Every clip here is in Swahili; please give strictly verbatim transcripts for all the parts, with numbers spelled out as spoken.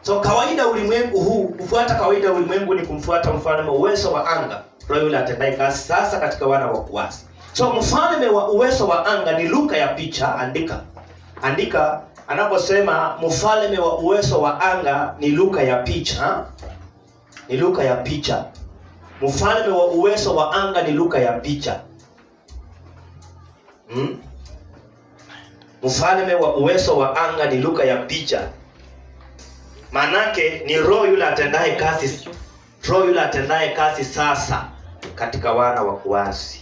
So kawaida ulimwengu huu, kufuata kawaida ulimwengu ni kumfuata mfalme uwezo wa anga, roho yule atendaye kazi sasa katika wana wa kuasi. So mfalme wa uwezo wa anga ni Luka ya picha, andika. Andika anaposema mfalme wa uwezo wa anga ni Luka ya picha. Ni Luka ya picha. Mfalme wa uwezo wa anga ni Luka ya picha. Hmm? Mfalme wa uwezo wa anga ni Luka ya picha. Manake ni roho yule atendaye kazi, roho yule atendaye kazi sasa katika wana wa kuasi.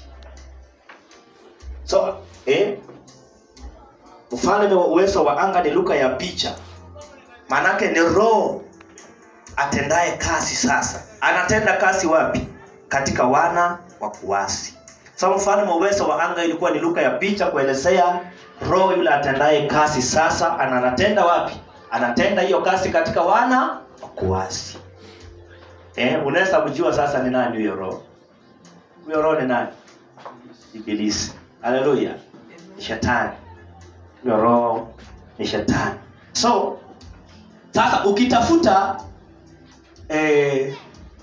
So, eh mfalme wa uwezo wa anga ni Luka ya picha. Manake ni roho atendaye kazi sasa. Anatenda kazi wapi? Katika wana wa kuasi. So mfalme wa uwezo wa anga ilikuwa ni Luka ya picha kuelezea roho yule atendaye kazi sasa. Anatenda wapi? Anatenda hiyo kazi katika wana wa kuasi. Eh, unaweza kujua sasa ni nani huyo roho? Huyo roho ni nani? Ibilisi. Haleluya. Ni shetani. Huyo roho ni shetani. So sasa ukitafuta eh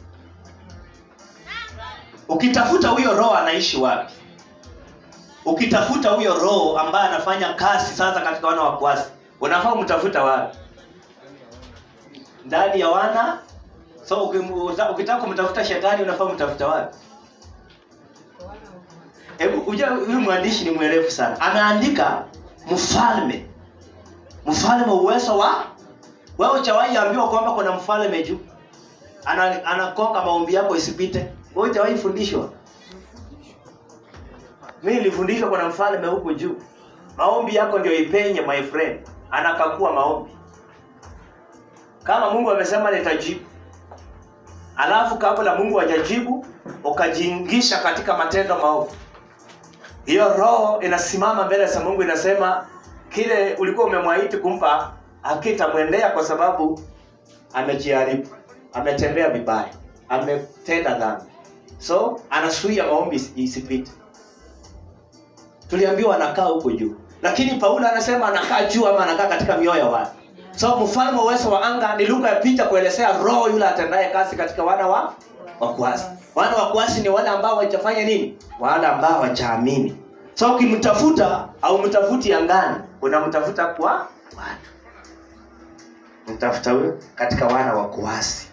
ukitafuta huyo roho anaishi wapi? Ukitafuta huyo roho ambaye anafanya kazi sasa katika wana wa kuasi, unafaa mtafuta wapi? Ndani ya wana. So ukitaka kumtafuta shetani unafaa mtafuta wapi? Hebu kuja, huyu mwandishi ni mwerevu sana. Ameandika mfalme. Mfalme uwezo wa wewe chawahi ambiwa kwamba kuna mfalme juu. Ana anakonga maombi yako isipite. Wewe chawahi fundishwa? Mimi nilifundishwa kuna mfalme huko juu. Maombi yako ndio ipenye my friend. Anakakua maombi. Kama Mungu amesema nitajibu. Alafu kabla Mungu hajajibu ukajiingisha katika matendo maovu, hiyo roho inasimama mbele za Mungu inasema kile ulikuwa umemwahidi kumpa hakitamwendea kwa sababu amejiharibu, ametembea vibaya, ametenda dhambi. So anasuia maombi isipite. Tuliambiwa anakaa huko juu. Lakini Paulo anasema anakaa juu ama anakaa katika mioyo ya watu. So mfalme wa uwezo wa anga ni Luka ya picha kuelezea roho yule atendaye kazi katika wana wa wa kuasi. Wana wa kuasi ni wale ambao hawajafanya nini? Wale ambao hawajaamini. So ukimtafuta au mtafuti angani, unamtafuta kwa watu. Mtafuta huyo katika wana wa kuasi.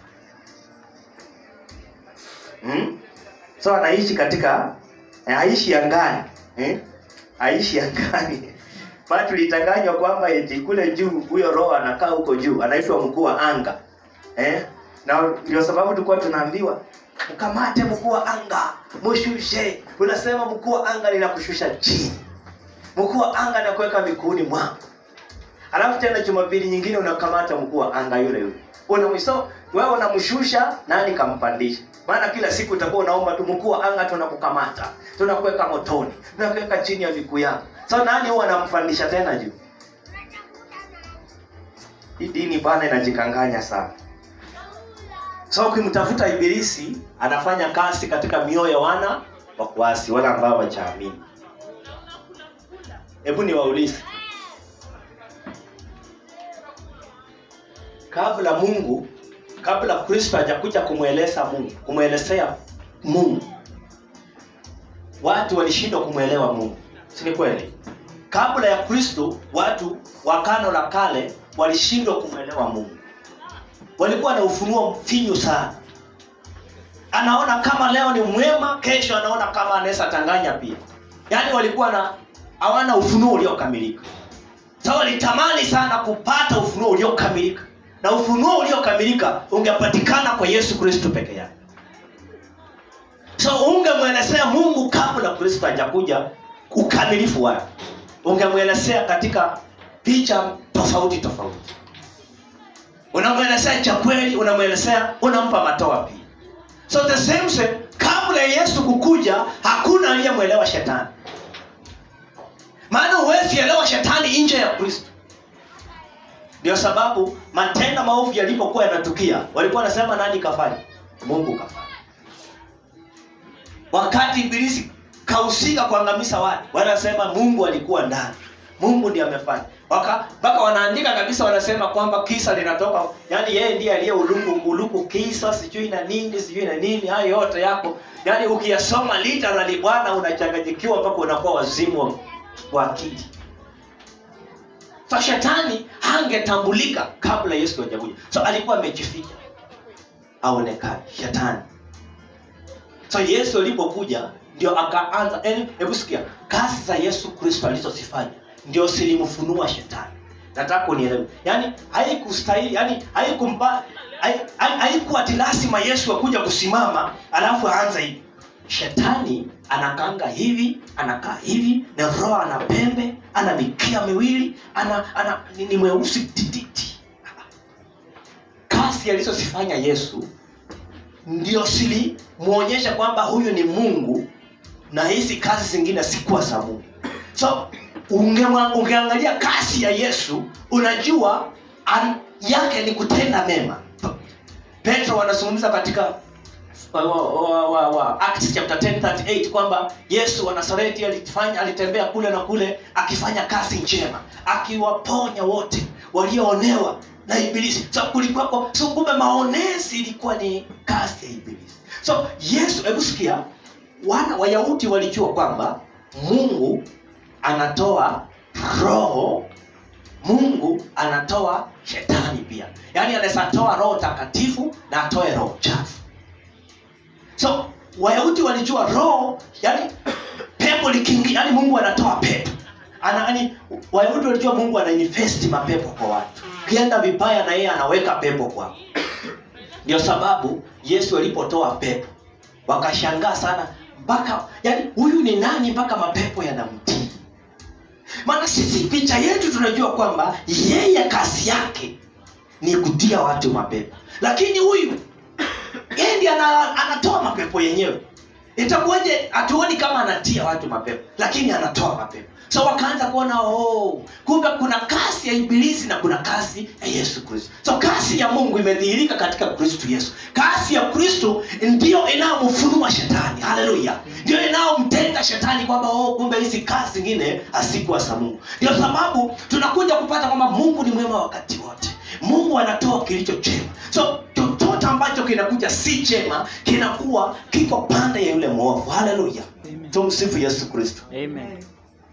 Hmm? So anaishi katika aishi angani, eh? Aishi angani. Bado tulitanganywa kwamba eti kule juu huyo roho anakaa huko juu, anaitwa mkuu wa anga. Eh? Na ndio sababu tulikuwa tunaambiwa ukamate mkuu wa anga, mshushe. Unasema mkuu wa anga ninakushusha chini. Mkuu wa anga anakuweka miguuni mwangu. Alafu tena Jumapili nyingine unakamata mkuu wa anga yule yule. Unamwiso wewe unamshusha, nani kampandisha? Maana kila siku utakuwa unaomba tu mkuu wa anga tunakukamata, tunakuweka motoni, tunakuweka chini ya miguu yako. So nani huwa anampandisha tena juu? Hii dini bana inajikanganya sana. So ukimtafuta ibilisi anafanya kazi katika mioyo ya wana wa kuasi, wala ambao hawaamini. Hebu niwaulize. Kabla Mungu, kabla Kristo hajakuja kumueleza Mungu, kumuelezea Mungu, watu walishindwa kumuelewa Mungu. Si ni kweli? Kabla ya Kristo, watu wa Agano la Kale walishindwa kumuelewa Mungu. Walikuwa na ufunuo mfinyu sana. Anaona kama leo ni mwema, kesho anaona kama anaweza tanganya pia. Yaani walikuwa na hawana ufunuo uliokamilika. Sasa walitamani sana kupata ufunuo uliokamilika. Na ufunuo uliokamilika ungepatikana kwa Yesu Kristo peke yake. So ungemwelezea Mungu kabla Kristo hajakuja ukamilifu wake. Ungemwelezea katika picha tofauti tofauti. Unamwelezea cha kweli, unamwelezea, unampa matoa pia. So the same same, kabla Yesu kukuja hakuna aliyemwelewa shetani. Maana huwezi elewa shetani nje ya Kristo. Ndio sababu matendo maovu yalipokuwa yanatukia, walikuwa wanasema nani kafanya? Mungu kafanya. Wakati ibilisi kahusika kuangamiza watu, wanasema Mungu alikuwa ndani. Mungu ndiye amefanya. Waka mpaka wanaandika kabisa, wanasema kwamba kisa linatoka, yani yeye ndiye aliye uluku uluku kisa sijui na nini sijui na nini, hayo yote yako. Yani ukiyasoma literally bwana unachanganyikiwa mpaka unakuwa wazimu wa akili. So shetani hangetambulika kabla Yesu hajakuja. So alikuwa amejificha aonekane shetani. So Yesu alipokuja ndio akaanza, yani hebu sikia kazi za Yesu Kristo alizozifanya ndio zilimfunua shetani. Nataka unielewe. Yaani haikustahili, yani haikumpa haikuwa ati lazima Yesu akuja kusimama alafu aanze hivi. Shetani anakaanga hivi, anakaa hivi, na roho ana pembe, ana mikia miwili, ana ana ni, ni mweusi tititi. Kazi alizozifanya Yesu ndio sili muonyesha kwamba huyu ni Mungu na hizi kazi zingine si kwa za Mungu. So ungeangalia kazi ya Yesu unajua an, yake ni kutenda mema. Petro anazungumza katika wa, wa, wa, wa, Acts chapter ten thirty-eight kwamba Yesu wa Nazareti alifanya alitembea kule na kule akifanya kazi njema, akiwaponya wote walioonewa na ibilisi. So kulikuwa so kumbe maonezi ilikuwa ni kazi ya ibilisi. So Yesu, hebu sikia, wana Wayahudi walijua kwamba Mungu anatoa roho, Mungu anatoa shetani pia. Yaani anaweza toa roho takatifu na atoe roho chafu. So Wayahudi walijua roho, yani pepo likingi, yani Mungu anatoa pepo. Ana yani Wayahudi walijua Mungu anainvest mapepo kwa watu. Kienda vibaya na yeye anaweka pepo kwao. Ndio sababu Yesu alipotoa pepo wakashangaa sana, mpaka yani huyu ni nani mpaka mapepo yanamtii? Maana sisi picha yetu tunajua kwamba yeye kazi yake ni kutia watu mapepo. Lakini huyu yeye ndiye anatoa mapepo yenyewe. Itakuwaje atuoni kama anatia watu mapepo, lakini anatoa mapepo? So wakaanza kuona oh, kumbe kuna kazi ya ibilisi na kuna kazi ya Yesu Kristo. So kazi ya Mungu imedhihirika katika Kristo Yesu. Kazi ya Kristo ndio inayomfunua shetani. Haleluya. Ndio inayomtenda shetani kwamba oh, kumbe hizi kazi zingine asikuwa za Mungu. Ndio sababu tunakuja kupata kwamba Mungu ni mwema wakati wote. Mungu anatoa kilicho chema. So chochote ambacho kinakuja si chema kinakuwa kiko pande ya yule mwovu. Haleluya. Tumsifu Yesu Kristo. Amen.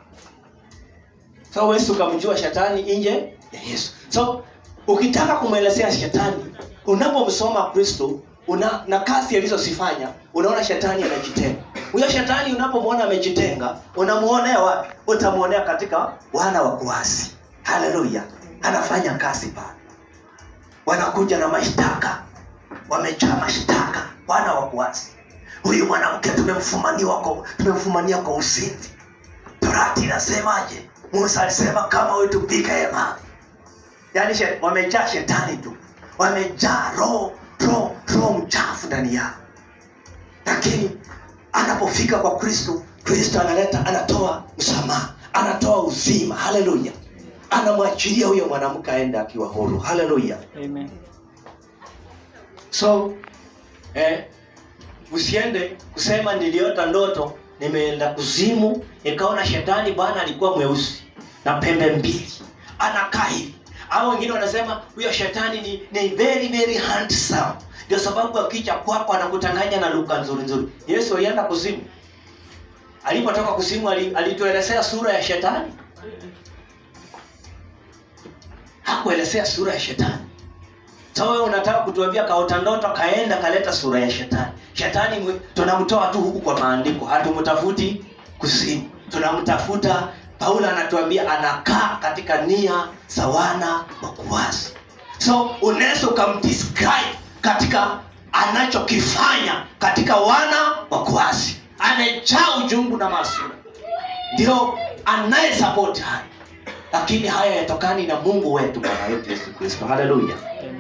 So Yesu kamjua shetani nje ya Yesu. So ukitaka kumuelezea shetani, unapomsoma Kristo una na kazi alizozifanya, unaona shetani anajitenga. Huyo shetani unapomwona amejitenga, unamuonea wapi? Utamuonea katika wana wa kuasi. Haleluya. Anafanya kazi pale. Wanakuja na mashtaka, wamejaa mashtaka, wana wa kuasi. Huyu mwanamke tumemfumaniwa kwa tumemfumania kwa uzinzi. Torati inasemaje? Musa alisema kama wewe tupike hema. Yaani shet, wamejaa shetani tu. Wamejaa roho, roho, roho mchafu ndani yao. Lakini anapofika kwa Kristo, Kristo analeta, anatoa msamaha, anatoa uzima. Haleluya. Anamwachilia huyo mwanamke aende akiwa huru. Haleluya. Amen. So eh usiende kusema niliota ndoto nimeenda kuzimu nikaona shetani bwana alikuwa mweusi na pembe mbili anakaa hivi. Au wengine wanasema huyo shetani ni, ni very very handsome. Ndio sababu akija kwako anakutanganya na lugha nzuri nzuri. Yesu alienda kuzimu. Alipotoka kuzimu alituelezea sura ya shetani. Hakuelezea sura ya shetani. So wewe unataka kutuambia kaota ndoto kaenda kaleta sura ya shetani. Shetani tunamtoa tu huku kwa maandiko. Hatumtafuti kuzimu. Tunamtafuta. Paulo anatuambia anakaa katika nia za wana wa kuasi. So unaweza kumdescribe katika anachokifanya katika wana wa kuasi. Amejaa ujungu na masura. Ndio anaye support haya. Lakini haya yatokani na Mungu wetu Bwana wetu Yesu Kristo. Haleluya.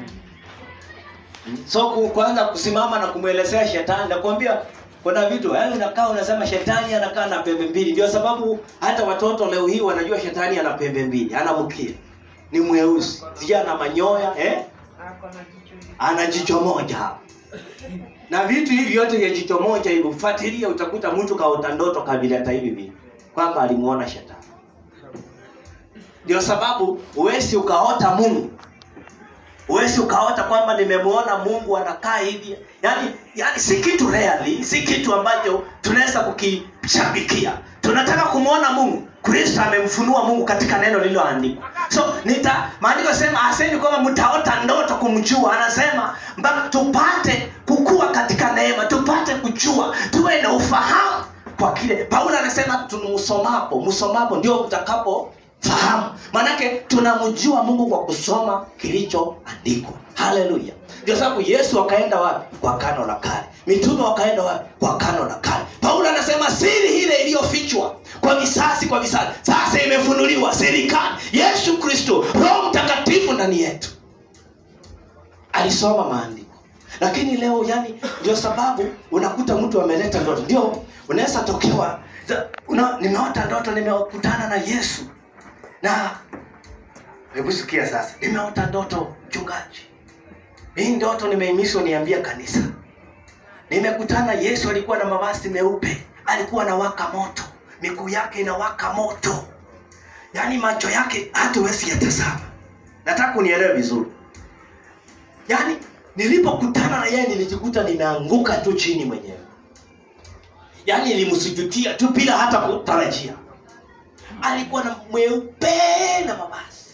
So kuanza kusimama na kumuelezea shetani, nakwambia kuna vitu yaani unakaa unasema shetani anakaa na pembe mbili. Ndio sababu hata watoto leo hii wanajua shetani ana pembe mbili, ana mkia. Ni mweusi, sija na manyoya, eh? Ana jicho moja. Na vitu hivi vyote vya jicho moja hivyo fuatilia utakuta mtu kaota ndoto kabila hata hivi hivi kwamba alimuona shetani. Ndio sababu uwezi ukaota Mungu. Uwezi ukaota kwamba nimemuona Mungu anakaa hivi. Yaani yani si kitu rarely, si kitu ambacho tunaweza kukishabikia. Tunataka kumuona Mungu. Kristo amemfunua Mungu katika neno lililoandikwa. So nita maandiko sema aseni kwamba mtaota ndoto kumjua. Anasema mpaka tupate kukua katika neema, tupate kujua, tuwe na ufahamu kwa kile. Paulo anasema tunamsomapo, msomapo ndio mtakapo fahamu. Manake tunamjua Mungu kwa kusoma kilichoandikwa. Haleluya. Ndio sababu Yesu akaenda wapi? Kwa Agano la Kale. Mitume wakaenda wapi? Kwa Agano la Kale. Paulo anasema siri ile iliyofichwa kwa visasi kwa visasi sasa imefunuliwa, serikali Yesu Kristo, Roho Mtakatifu ndani yetu. Alisoma maandiko. Lakini leo yani ndio sababu unakuta mtu ameleta ndoto. Ndio unaweza tokewa una, nimeota ndoto nimekutana na Yesu. Na hebu sikia sasa, nimeota ndoto mchungaji. Hii ndoto nimeimisho niambia kanisa. Nimekutana Yesu alikuwa na mavazi meupe, alikuwa anawaka moto, miguu yake inawaka moto. Yaani macho yake hata huwezi yatazama. Nataka unielewe vizuri. Yaani nilipokutana na yeye nilijikuta ninaanguka tu chini mwenyewe. Yaani nilimsujudia tu bila hata kutarajia. Alikuwa na mweupe na mavazi.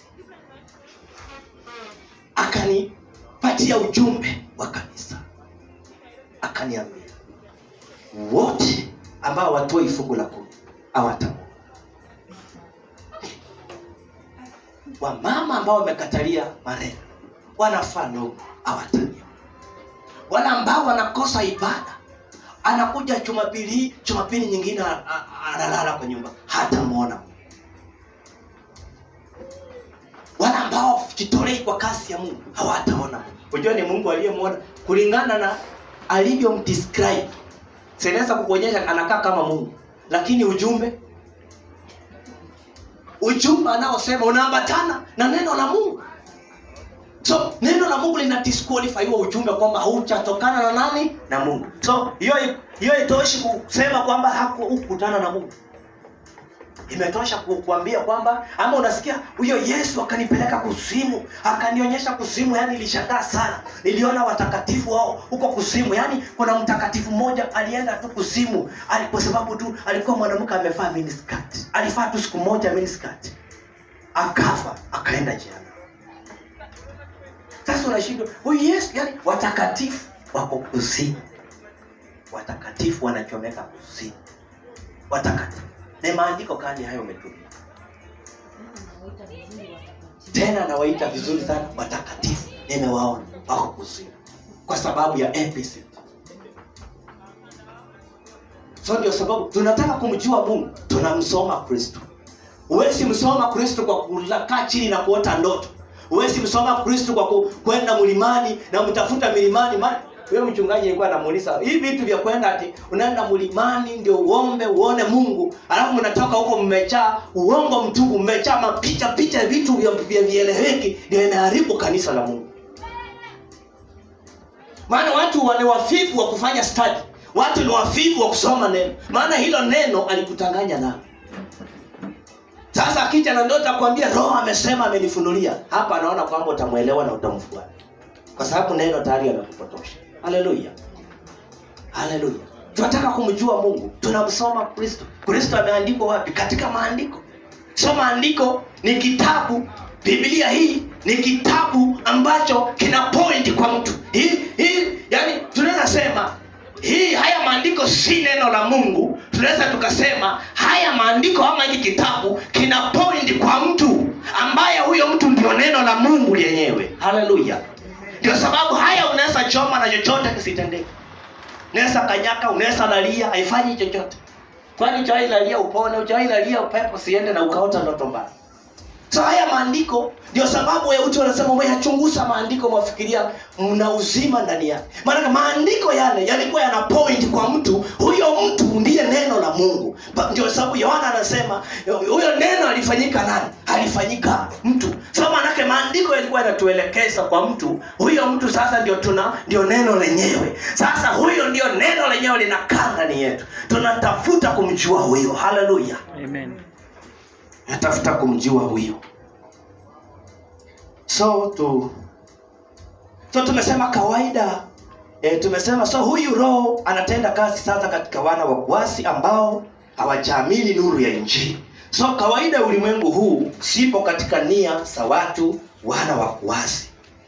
Akanipatia ujumbe wa kanisa. Akaniambia wote ambao watoi fungu la kumi hawatamu. Wamama ambao wamekatalia marehemu wanafaa ndugu hawatamu. Wala ambao wanakosa ibada, anakuja Jumapili, Jumapili nyingine analala kwa nyumba, hata muona. Wala ambao jitolei kwa kasi ya Mungu hawataona. Unajua ni Mungu aliyemuona kulingana na alivyomdescribe. Senesa kukuonyesha anakaa kama Mungu, lakini ujumbe ujumbe anaosema unaambatana na neno la Mungu. So neno la Mungu lina disqualify huo ujumbe kwamba hauchatokana na nani? Na Mungu. So hiyo hiyo itoshi kusema kwamba hakukutana na Mungu. Imetosha kukuambia kwamba ama unasikia huyo Yesu akanipeleka kuzimu, akanionyesha kuzimu. Yani nilishangaa sana. Niliona watakatifu wao huko kuzimu. Yani kuna mtakatifu mmoja alienda tu kuzimu kwa sababu tu alikuwa mwanamke amevaa miniskirt. Alifaa tu siku moja miniskirt. Akafa, akaenda jehanamu. Sasa unashindwa huyu Yesu, yani watakatifu wako kuzimu. Watakatifu wanachomeka kuzimu. Watakatifu. Na maandiko kani hayo umetumia. Tena nawaita vizuri sana watakatifu. Nimewaona wako kuzimu kwa sababu ya episode. So ndio sababu tunataka kumjua Mungu, tunamsoma Kristo. Huwezi msoma Kristo kwa kukaa chini na kuota ndoto. Huwezi msoma Kristo kwa kwenda mlimani na mtafuta milimani. Wewe mchungaji alikuwa anamuuliza, hivi vitu vya kwenda ati unaenda mlimani ndio uombe uone Mungu, alafu mnatoka huko mmejaa uongo mtupu, mmejaa mapicha picha vitu vya vieleweki, ndio inaharibu kanisa la Mungu. Maana watu wana wafifu wa kufanya study. Watu ni wafifu wa kusoma neno. Maana hilo neno alikutanganya nalo. Sasa akija na ndoto akwambia Roho amesema amenifunulia, hapa anaona kwamba utamuelewa na utamfuata. Kwa sababu neno tayari amekupotosha. Haleluya. Haleluya. Tunataka kumjua Mungu, tunamsoma Kristo. Kristo ameandikwa wapi? Katika maandiko. So maandiko ni kitabu. Biblia hii ni kitabu ambacho kina point kwa mtu. Hii hii yani tunaweza sema hii haya maandiko si neno la Mungu. Tunaweza tukasema haya maandiko ama hiki kitabu kina point kwa mtu ambaye huyo mtu ndio neno la Mungu lenyewe. Haleluya. Ndio sababu haya unaweza choma na chochote kisitendeke. Unaweza kanyaka, unaweza lalia, haifanyi chochote. Kwani chai lalia upone, chai lalia upepo siende na ukaota ndoto mbaya. So haya maandiko ndio sababu ya watu wanasema umeyachunguza maandiko mwafikiria mna uzima ndani yake. Maana maandiko yale yalikuwa yana point kwa mtu, huyo mtu ndiye neno la Mungu. Ndio sababu Yohana anasema huyo neno alifanyika nani? Alifanyika mtu. So maana maandiko yalikuwa yanatuelekeza kwa mtu, huyo mtu sasa ndio tuna ndio neno lenyewe. Sasa huyo ndio neno lenyewe linakaa ndani yetu. Tunatafuta kumjua huyo. Haleluya. Amen. Natafuta kumjua huyo. So tu so tumesema kawaida e, tumesema so huyu roho anatenda kazi sasa katika wana wa kuasi ambao hawajaamini nuru ya Injili. So kawaida ulimwengu huu sipo katika nia za watu wana wa kuasi.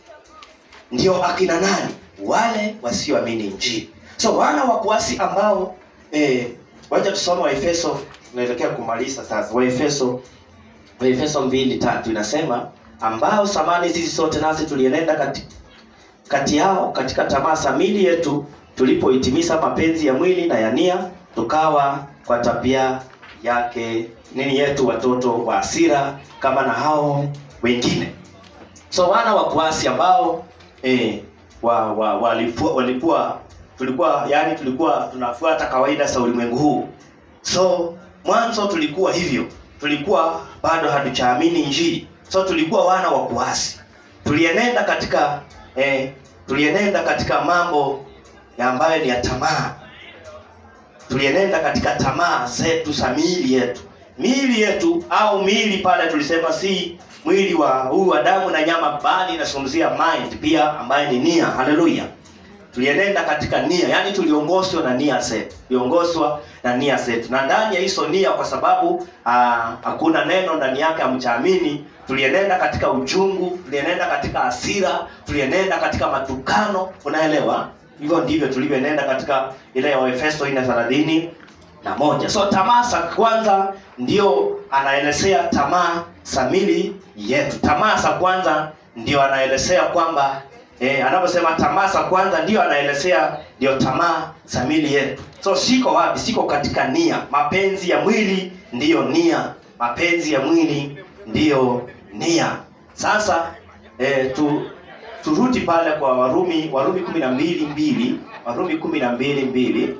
Ndio akina nani? Wale wasioamini Injili. So wana wa kuasi ambao eh wacha tusome Waefeso, tunaelekea kumaliza sasa. Waefeso Waefeso mbili tatu inasema ambao samani sisi sote nasi tulienenda kati kati yao katika tamaa za miili yetu tulipohitimisha mapenzi ya mwili na ya nia, tukawa kwa tabia yake nini yetu watoto wa hasira kama na hao wengine. So wana wa kuasi ambao eh wa, wa walikuwa walikuwa tulikuwa yani tulikuwa tunafuata kawaida za ulimwengu huu. So mwanzo tulikuwa hivyo, tulikuwa bado hatujaamini Injili. So tulikuwa wana wa kuasi. Tulienenda katika eh tulienenda katika mambo ya ambayo ni ya tamaa. Tulienenda katika tamaa zetu za miili yetu. Miili yetu au miili pale tulisema si mwili wa huu wa damu na nyama, bali inazungumzia mind pia ambayo ni nia. Haleluya. Tulienenda katika nia, yani tuliongozwa na nia zetu. Tuliongozwa na nia zetu. Na ndani ya hizo nia, kwa sababu aa, hakuna neno ndani yake hamchaamini, tulienenda katika uchungu, tulienenda katika hasira, tulienenda katika matukano, unaelewa? Hivyo ndivyo tulivyoenenda katika ile ya Waefeso nne thelathini na moja. So tamaa za kwanza ndio anaelezea tamaa za miili yetu. Tamaa za kwanza ndio anaelezea kwamba eh anaposema tamaa za kwanza ndio anaelezea ndio tamaa za miili yetu. So siko wapi? Siko katika nia. Mapenzi ya mwili ndiyo nia. Mapenzi ya mwili ndiyo nia. Sasa eh tu turudi pale kwa Warumi, Warumi kumi na mbili mbili, Warumi kumi na mbili mbili.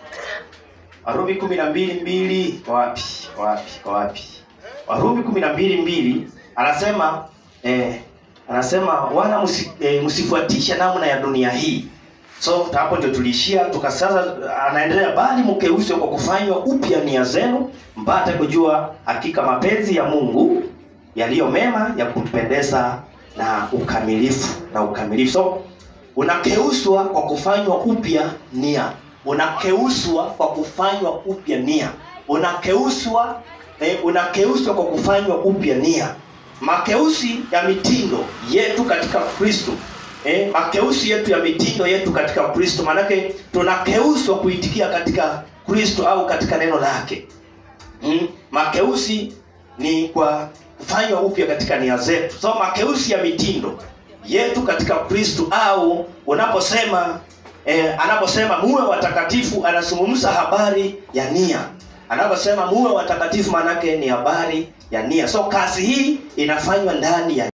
Warumi kumi na mbili mbili wapi? Wapi? Wapi? Warumi kumi na mbili mbili anasema eh anasema wana musi, eh, msifuatishe namna ya dunia hii. So hapo ndio tulishia, tukasasa anaendelea bali mkeuswe kwa kufanywa upya nia zenu mpate kujua hakika mapenzi ya Mungu yaliyo mema ya kumpendeza na ukamilifu na ukamilifu. So unakeuswa kwa kufanywa upya nia. Unakeuswa kwa kufanywa upya nia. Unakeuswa eh, unakeuswa kwa kufanywa upya nia. Makeusi ya mitindo yetu katika Kristo. Eh, makeusi yetu ya mitindo yetu katika Kristo, manake tunakeuswa kuitikia katika Kristo au katika neno lake. Mm, makeusi ni kwa kufanywa upya katika nia zetu. So makeusi ya mitindo yetu katika Kristo, au unaposema eh, anaposema muwe watakatifu, anazungumza habari ya nia. Anaposema muwe watakatifu manake ni habari ya nia. So kazi hii inafanywa ndani ya